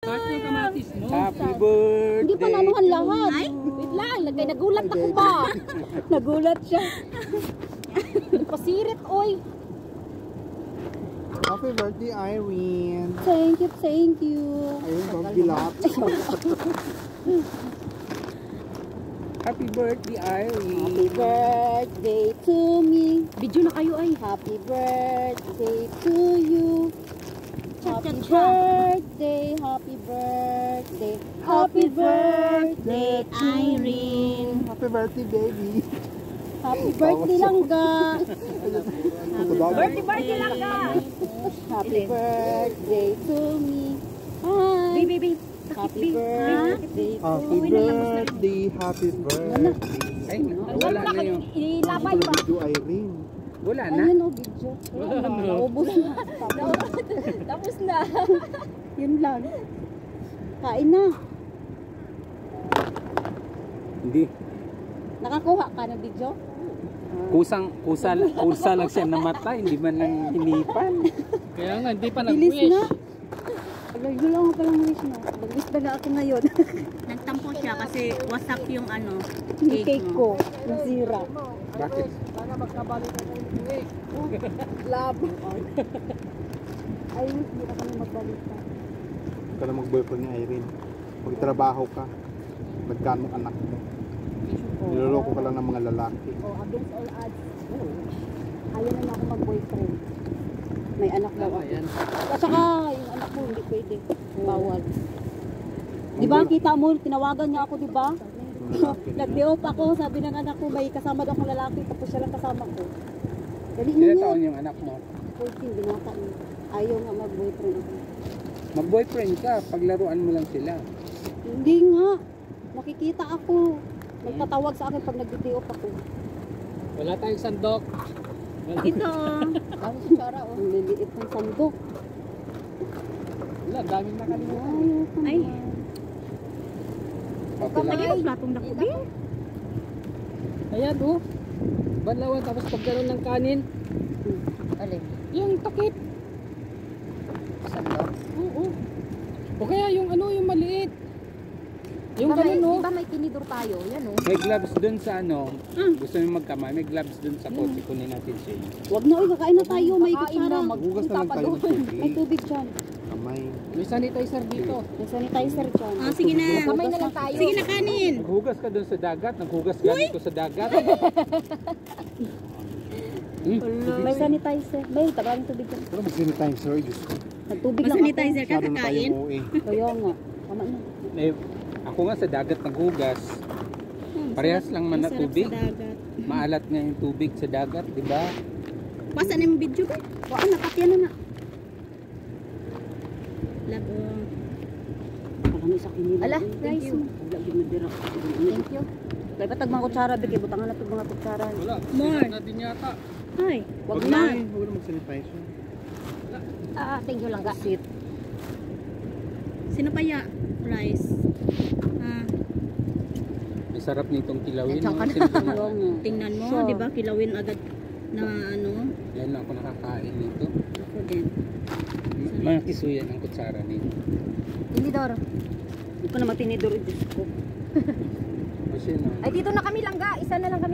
yung kamatis mo. Happy birthday. Hindi pa nanuhan lahat. Wait lang, nagulat ako ba? Nagulat siya. Pasirit, oy. Happy birthday, Irene. Thank you, thank you. Ayun, pagbilat. Happy birthday, Irene. Happy birthday to me. Video na kayo ay. Happy birthday to you. Happy birthday, happy birthday, happy birthday, Irene. Happy birthday, baby. Happy birthday Langga. Birthday Langga. Happy birthday to me. Hi. Baby. Happy birthday. Happy birthday, happy birthday. Ay, wala na yung Ilabay ba? Video, Irene. wala na. Ayun o, video. Naubos na. Tapos na. Yun lang. Kain na. Hindi. Nakakuha ka ng video? Kusa lang siya namatay, hindi man lang hinipan. Kaya nga, hindi pa Bilis nag-wish. na. Agay, wala ko palang wish na. Nag-wish na ako ngayon. Nagtampo siya kasi wasak yung ano, Yung cake ko. Nasira. Bakit? Love. Ay, hindi na kami magbalita. Huwag ka na mag-boyfriend ni Irene. Magtrabaho ka. Magkano anak mo. Niloloko ka lang ng mga lalaki. Oh, against all odds. Ayaw na ako mag-boyfriend. May anak daw ako. At saka, yung anak mo, hindi pwede. Bawal. Di ba, kita mo, tinawagan niya ako, di ba? Nag-day-off ako, sabi ng anak ko, may kasama daw akong lalaki, tapos siya lang kasama ko. Dali Ilan ninyo. taon yung anak mo? 14, binata niya. Ayaw nga mag-boyfriend ako. Mag-boyfriend ka, paglaruan mo lang sila. Hindi nga. Nakikita ako. Nagtatawag sa akin pag nag-day-off ako. Wala tayong sandok. ito, Tapos tsara, oh. Ang liliit ng sandok. Wala, daming nakalimutan. Ayaw ko Ay. naman. Okay lang. lagyan mo platong dakubi. Ayan, oh. Banlawan, tapos pagkaroon ng kanin. Alin? Yung takip. Sandok? Oo. O kaya yung ano, yung maliit. Yung ganun, no? Di ba may tinidor tayo? Yan, oh. May gloves dun sa ano, gusto nyo magkamay, may gloves dun sa kotse, kunin natin siya. Wag na, oy, kakain na tayo. May kutsara. Maghugas na lang tayo ng May tubig. tubig dyan. Kamay. May sanitizer dito. May sanitizer dyan. Ah, sige na. Kamay na lang tayo. Sige na kanin. Naghugas ka dun sa dagat, naghugas galing ko sa dagat. May sanitizer. May tabaling tubig dyan. Pero mag-sanitizer, Diyos ko. Nagtubig lang ako. Masanitizer ka Masyado na tayo kakain. umuwi. Kaya nga. Tama na. Eh, ako nga sa dagat naghugas. Parehas lang man na Masarap tubig. sa dagat. Maalat nga yung tubig sa dagat, di ba? Pasan yung video ba? Wala, nakatyan na na. Labo. Parang isa kinila. Ala, thank you. Thank you. Kaya patag mga kutsara, bigay butangan na ito mga kutsara. Wala. More. Na din yata. Ay, Wag Huwag na. na. Huwag na mag-sanitizer. Thank you lang ka. Sit. sino pa ya? Rice. Ah, Masarap nitong kilawin. Nandiyan ka na. Simple lang. Oo nga. tingnan mo, So, di ba? Kilawin agad na ano. Yan lang ako nakakain nito. Ako din. Mga kisuyan ang kutsara nito. Tinidor. Hindi ko na matinidor. Diyos ko. Kasi no. Ay, dito na kami langga. Isa na lang kami.